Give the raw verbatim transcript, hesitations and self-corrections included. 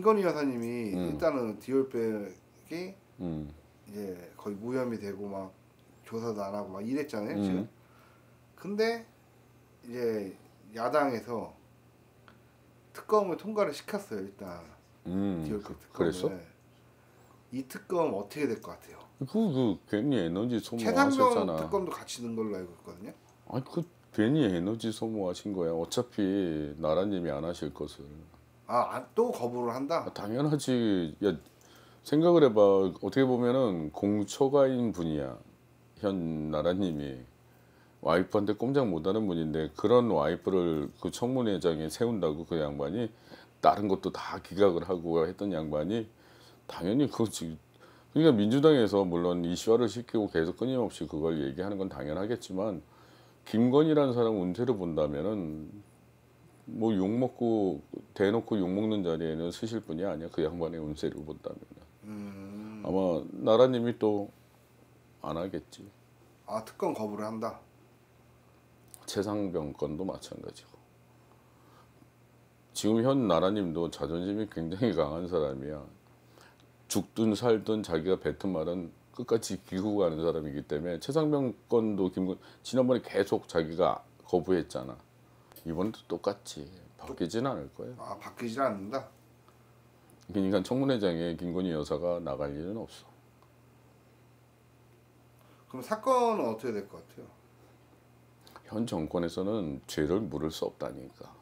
김건희 여사님이 음. 일단은 디올백이 음. 이제 거의 무혐의 되고 막 조사도 안 하고 막 이랬잖아요. 음. 지금. 근데 이제 야당에서 특검을 통과를 시켰어요. 일단 음. 디올백 특검을. 그랬어? 이 특검 어떻게 될 것 같아요? 그, 그 괜히 에너지 최상병 소모하셨잖아. 특검도 같이 넣은 걸로 알고 있거든요. 아니 그 괜히 에너지 소모하신 거야. 어차피 나라님이 안 하실 것을. 아, 또 거부를 한다? 아, 당연하지. 야 생각을 해봐. 어떻게 보면은 공처가인 분이야. 현 나라님이 와이프한테 꼼짝 못하는 분인데 그런 와이프를 그 청문회장에 세운다고 그 양반이 다른 것도 다 기각을 하고 했던 양반이 당연히 그거지. 그러니까 민주당에서 물론 이슈화를 시키고 계속 끊임없이 그걸 얘기하는 건 당연하겠지만 김건희라는 사람 운세를 본다면은 뭐 욕먹고 대놓고 욕먹는 자리에는 쓰실 분이 아니야. 그 양반의 운세를 본다면 음... 아마 나라님이 또 안 하겠지. 아, 특검 거부를 한다? 최상병 건도 마찬가지고. 지금 현 나라님도 자존심이 굉장히 강한 사람이야. 죽든 살든 자기가 뱉은 말은 끝까지 지키고 가는 사람이기 때문에 최상병 건도 김건 지난번에 계속 자기가 거부했잖아. 이번도 똑같지. 바뀌진 않을 거예요. 아, 바뀌질 않는다? 그러니까 청문회장에 김건희 여사가 나갈 일은 없어. 그럼 사건은 어떻게 될 것 같아요? 현 정권에서는 죄를 물을 수 없다니까.